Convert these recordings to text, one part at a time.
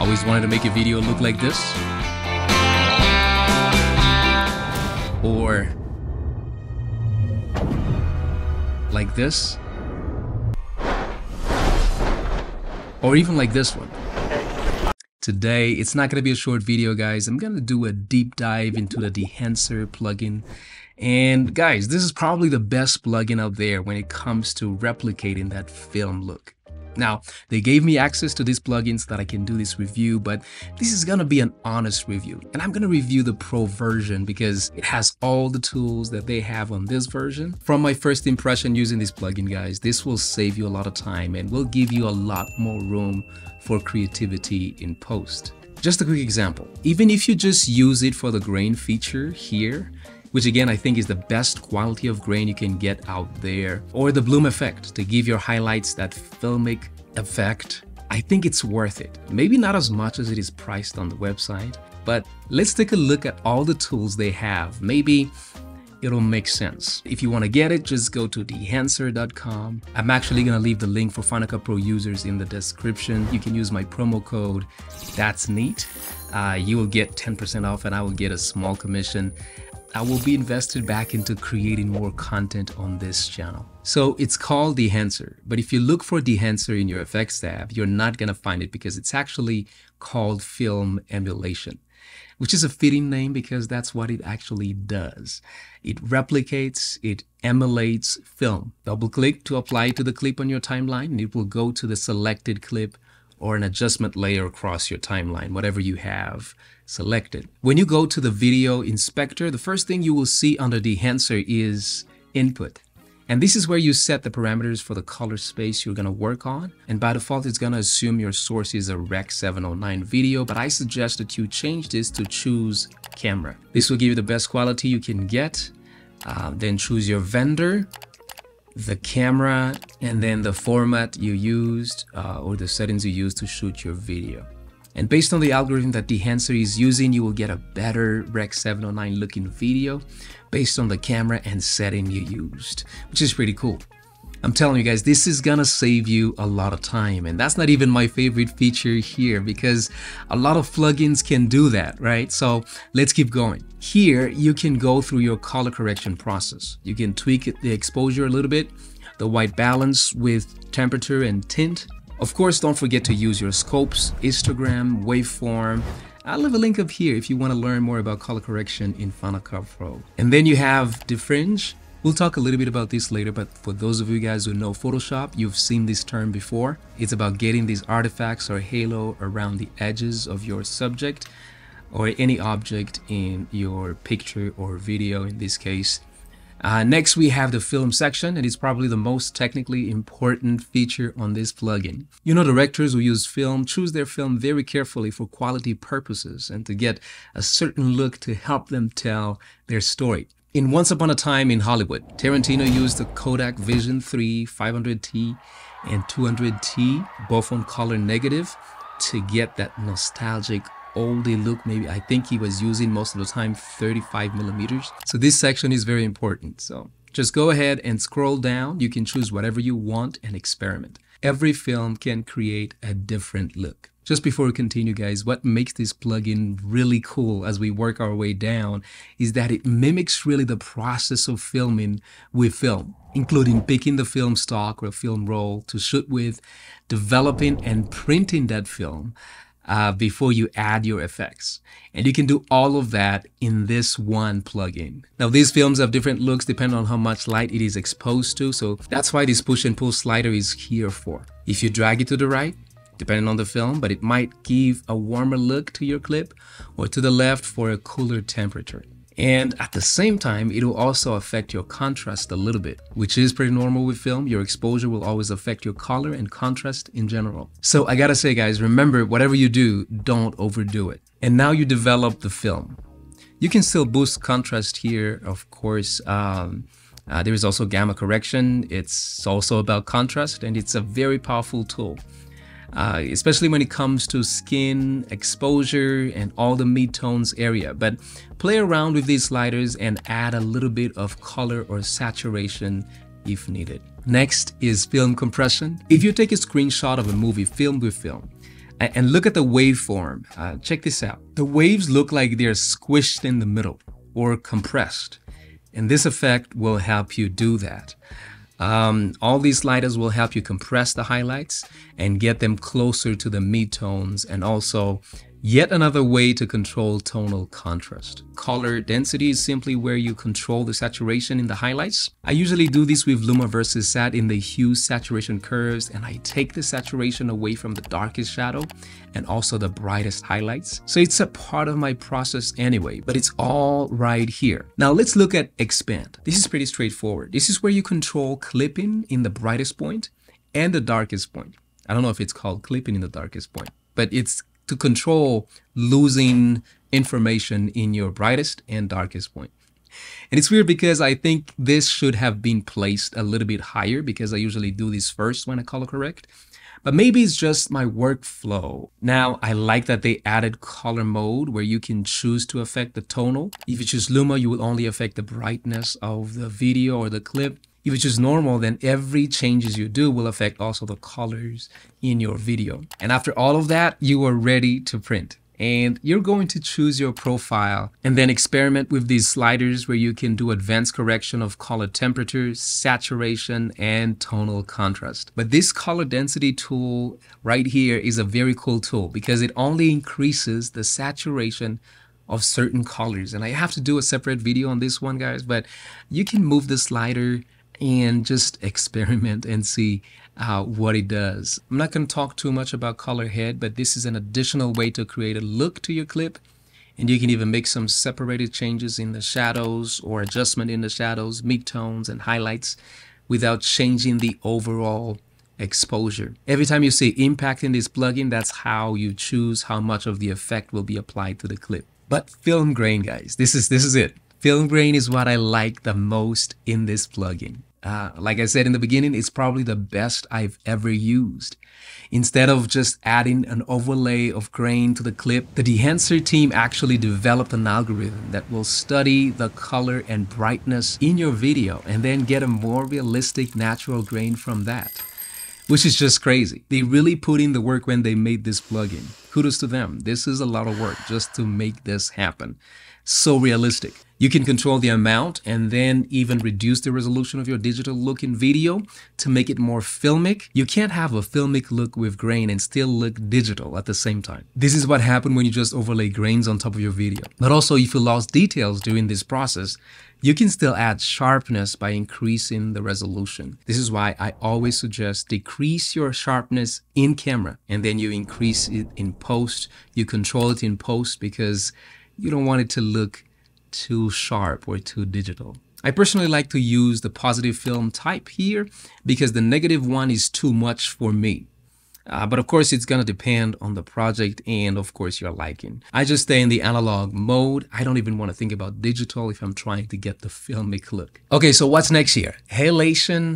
Always wanted to make a video look like this, or like this, or even like this one. Today, it's not going to be a short video, guys. I'm going to do a deep dive into the Dehancer plugin. And guys, this is probably the best plugin out there when it comes to replicating that film look. Now, they gave me access to these plugins so that I can do this review, but this is going to be an honest review. And I'm going to review the Pro version because it has all the tools that they have on this version. From my first impression using this plugin, guys, this will save you a lot of time and will give you a lot more room for creativity in post. Just a quick example. Even if you just use it for the grain feature here, which again I think is the best quality of grain you can get out there, or the bloom effect to give your highlights that filmic effect, I think it's worth it. Maybe not as much as it is priced on the website, but let's take a look at all the tools they have. Maybe it'll make sense. If you want to get it, just go to Dehancer.com. I'm actually going to leave the link for Final Cut Pro users in the description. You can use my promo code, That's Neat. You will get 10% off and I will get a small commission. I will be invested back into creating more content on this channel. So it's called Dehancer, but if you look for Dehancer in your effects tab, you're not going to find it because it's actually called film emulation, which is a fitting name because that's what it actually does. It replicates, it emulates film. Double click to apply it to the clip on your timeline and it will go to the selected clip or an adjustment layer across your timeline, whatever you have selected. When you go to the video inspector, the first thing you will see under Dehancer is input. And this is where you set the parameters for the color space you're gonna work on. And by default, it's gonna assume your source is a Rec 709 video, but I suggest that you change this to choose camera. This will give you the best quality you can get. Then choose your vendor, the camera, and then the format you used or the settings you used to shoot your video. And based on the algorithm that Dehancer is using, you will get a better Rec 709 looking video based on the camera and setting you used, which is pretty cool. I'm telling you guys, this is gonna save you a lot of time, and that's not even my favorite feature here because a lot of plugins can do that, right? So let's keep going. Here, you can go through your color correction process. You can tweak the exposure a little bit, the white balance with temperature and tint. Of course, don't forget to use your scopes, histogram, waveform. I'll leave a link up here if you want to learn more about color correction in Final Cut Pro. And then you have Defringe. We'll talk a little bit about this later, but for those of you guys who know Photoshop, you've seen this term before. It's about getting these artifacts or halo around the edges of your subject or any object in your picture or video in this case. Next, we have the film section, and it's probably the most technically important feature on this plugin. You know, directors who use film choose their film very carefully for quality purposes and to get a certain look to help them tell their story. In Once Upon a Time in Hollywood, Tarantino used the Kodak Vision 3 500T and 200T, both on color negative, to get that nostalgic oldie look. Maybe I think he was using most of the time 35 millimeters. So this section is very important. So just go ahead and scroll down. You can choose whatever you want and experiment. Every film can create a different look. Just before we continue, guys, what makes this plugin really cool as we work our way down is that it mimics really the process of filming with film, including picking the film stock or film roll to shoot with, developing and printing that film before you add your effects. And you can do all of that in this one plugin. Now, these films have different looks depending on how much light it is exposed to, so that's why this push and pull slider is here for. If you drag it to the right, depending on the film, but it might give a warmer look to your clip, or to the left for a cooler temperature. And at the same time, it will also affect your contrast a little bit, which is pretty normal with film. Your exposure will always affect your color and contrast in general. So I gotta say, guys, remember, whatever you do, don't overdo it. And now you develop the film. You can still boost contrast here, of course. There is also gamma correction. It's also about contrast, and it's a very powerful tool. Especially when it comes to skin, exposure, and all the mid-tones area. But play around with these sliders and add a little bit of color or saturation if needed. Next is film compression. If you take a screenshot of a movie filmed with film, And look at the waveform. Check this out. The waves look like they're squished in the middle or compressed. And this effect will help you do that. All these sliders will help you compress the highlights and get them closer to the midtones, and also yet another way to control tonal contrast. Color density is simply where you control the saturation in the highlights. I usually do this with Luma versus Sat in the hue saturation curves, and I take the saturation away from the darkest shadow and also the brightest highlights. So it's a part of my process anyway, but it's all right here. Now let's look at expand. This is pretty straightforward. This is where you control clipping in the brightest point and the darkest point. I don't know if it's called clipping in the darkest point, but it's to control losing information in your brightest and darkest point. And it's weird because I think this should have been placed a little bit higher because I usually do this first when I color correct. But maybe it's just my workflow. Now, I like that they added color mode where you can choose to affect the tonal. If you choose Luma, you will only affect the brightness of the video or the clip. If you choose normal, then every changes you do will affect also the colors in your video. And after all of that, you are ready to print. And you're going to choose your profile and then experiment with these sliders where you can do advanced correction of color temperature, saturation, and tonal contrast. But this color density tool right here is a very cool tool because it only increases the saturation of certain colors. And I have to do a separate video on this one, guys, but you can move the slider and just experiment and see what it does. I'm not going to talk too much about color head, but this is an additional way to create a look to your clip. And you can even make some separated changes in the shadows or adjustment in the shadows, midtones, and highlights without changing the overall exposure. Every time you see impact in this plugin, that's how you choose how much of the effect will be applied to the clip. But film grain, guys, this is it. Film grain is what I like the most in this plugin. Like I said in the beginning, it's probably the best I've ever used. Instead of just adding an overlay of grain to the clip, the Dehancer team actually developed an algorithm that will study the color and brightness in your video and then get a more realistic natural grain from that, which is just crazy. They really put in the work when they made this plugin. Kudos to them. This is a lot of work just to make this happen. So realistic. You can control the amount and then even reduce the resolution of your digital look in video to make it more filmic. You can't have a filmic look with grain and still look digital at the same time. This is what happened when you just overlay grains on top of your video. But also, if you lost details during this process, you can still add sharpness by increasing the resolution. This is why I always suggest decrease your sharpness in camera and then you increase it in post. You control it in post because you don't want it to look too sharp or too digital. I personally like to use the positive film type here because the negative one is too much for me. But of course, it's gonna depend on the project and of course your liking. I just stay in the analog mode. I don't even want to think about digital if I'm trying to get the filmic look. Okay, so what's next here? Halation.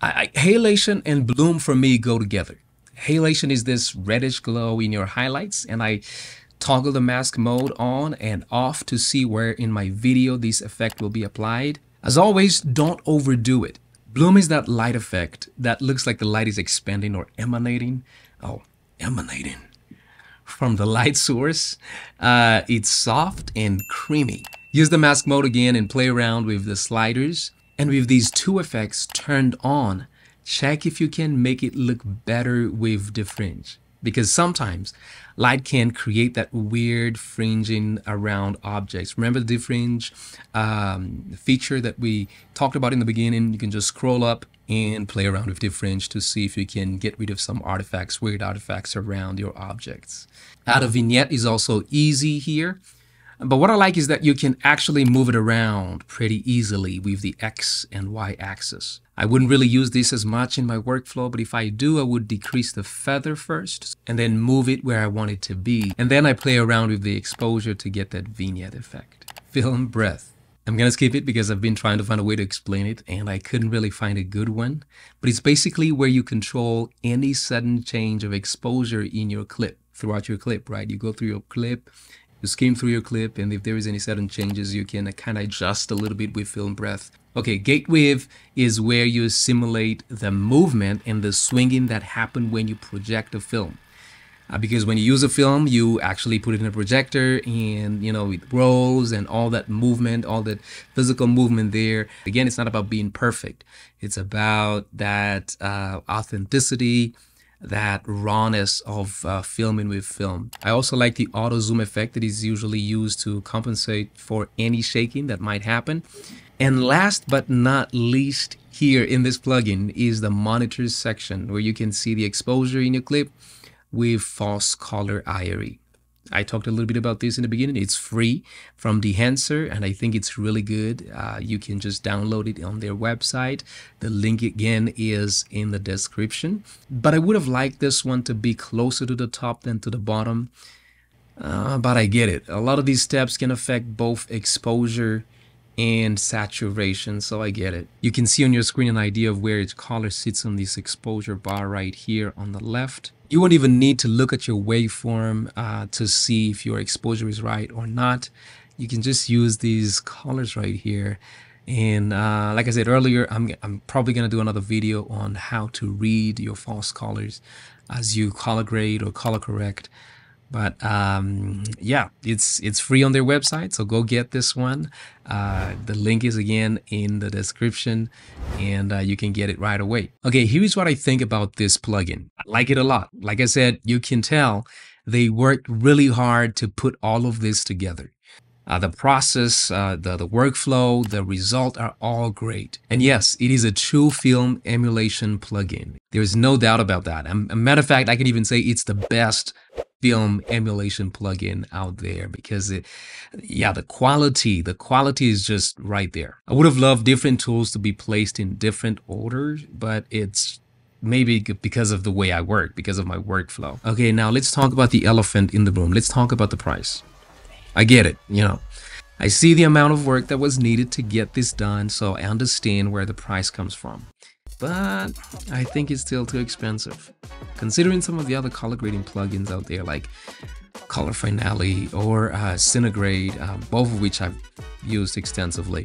Halation and Bloom for me go together. Halation is this reddish glow in your highlights, and I toggle the mask mode on and off to see where in my video this effect will be applied. As always, don't overdo it. Bloom is that light effect that looks like the light is expanding or emanating. Oh, emanating from the light source. It's soft and creamy. Use the mask mode again and play around with the sliders. And with these two effects turned on, check if you can make it look better with Defringe. Because sometimes light can create that weird fringing around objects. Remember the Defringe feature that we talked about in the beginning? You can just scroll up and play around with Defringe to see if you can get rid of some artifacts, weird artifacts around your objects. Add a vignette is also easy here. But what I like is that you can actually move it around pretty easily with the X and Y axis. I wouldn't really use this as much in my workflow, but if I do, I would decrease the feather first and then move it where I want it to be. And then I play around with the exposure to get that vignette effect. Film breath. I'm gonna skip it because I've been trying to find a way to explain it and I couldn't really find a good one. But it's basically where you control any sudden change of exposure in your clip, throughout your clip, right? You go through your clip, you skim through your clip, and if there is any sudden changes, you can kind of adjust a little bit with film breath. Okay, gate wave is where you simulate the movement and the swinging that happen when you project a film. because when you use a film, you actually put it in a projector, and you know, it rolls and all that movement, all that physical movement there. Again, it's not about being perfect. It's about that authenticity, that rawness of filming with film. I also like the auto zoom effect that is usually used to compensate for any shaking that might happen. And last but not least, here in this plugin is the monitors section, where you can see the exposure in your clip with false color IRE. I talked a little bit about this in the beginning. It's free from Dehancer, and I think it's really good. You can just download it on their website. The link again is in the description. But I would have liked this one to be closer to the top than to the bottom. But I get it. A lot of these steps can affect both exposure and saturation, so I get it. You can see on your screen an idea of where its color sits on this exposure bar right here on the left. You won't even need to look at your waveform to see if your exposure is right or not. You can just use these colors right here. And like I said earlier, I'm probably going to do another video on how to read your false colors as you color grade or color correct. But yeah, it's free on their website, so go get this one. The link is again in the description, and you can get it right away. Okay, here's what I think about this plugin. I like it a lot. Like I said, you can tell they worked really hard to put all of this together. The process, the workflow, the result are all great. And yes, it is a true film emulation plugin. There's no doubt about that. As a matter of fact, I can even say it's the best film emulation plugin out there, because the quality is just right there. I would have loved different tools to be placed in different orders, but it's maybe because of the way I work, because of my workflow. Okay, now let's talk about the elephant in the room. Let's talk about the price. I get it, you know. I see the amount of work that was needed to get this done, so I understand where the price comes from. But I think it's still too expensive, considering some of the other color grading plugins out there like Color Finale or Cinegrade, both of which I've used extensively.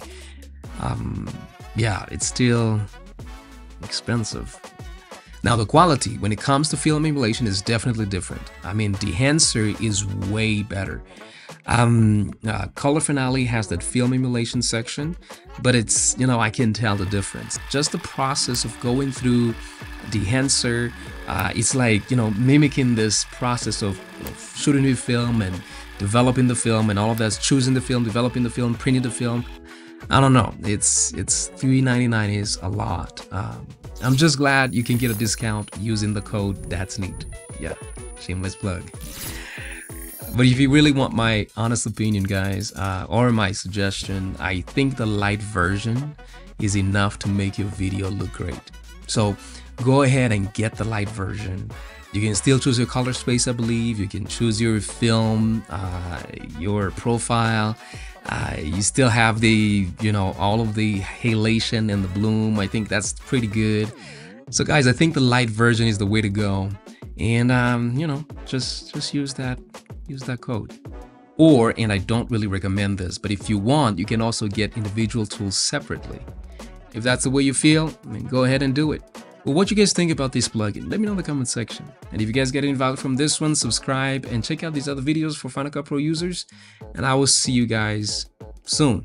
Yeah, it's still expensive. Now the quality, when it comes to film emulation, is definitely different. I mean, Dehancer is way better. Color Finale has that film emulation section, but it's, you know, I can tell the difference. Just the process of going through Dehancer, it's like, you know, mimicking this process of shooting with film and developing the film and all of that, choosing the film, developing the film, printing the film. I don't know, it's $3.99 is a lot. I'm just glad you can get a discount using the code That's Neat. Yeah, shameless plug. But if you really want my honest opinion, guys, or my suggestion, I think the light version is enough to make your video look great. So go ahead and get the light version. You can still choose your color space, I believe. You can choose your film, your profile. You still have the, you know, all of the halation and the bloom. I think that's pretty good. So guys, I think the light version is the way to go. And you know, just use that code. Or, and I don't really recommend this, but if you want, you can also get individual tools separately. If that's the way you feel, I mean, go ahead and do it. Well, what you guys think about this plugin? Let me know in the comment section. And if you guys get any value from this one, subscribe and check out these other videos for Final Cut Pro users. And I will see you guys soon.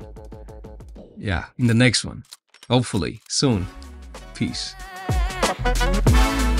Yeah, in the next one. Hopefully soon. Peace.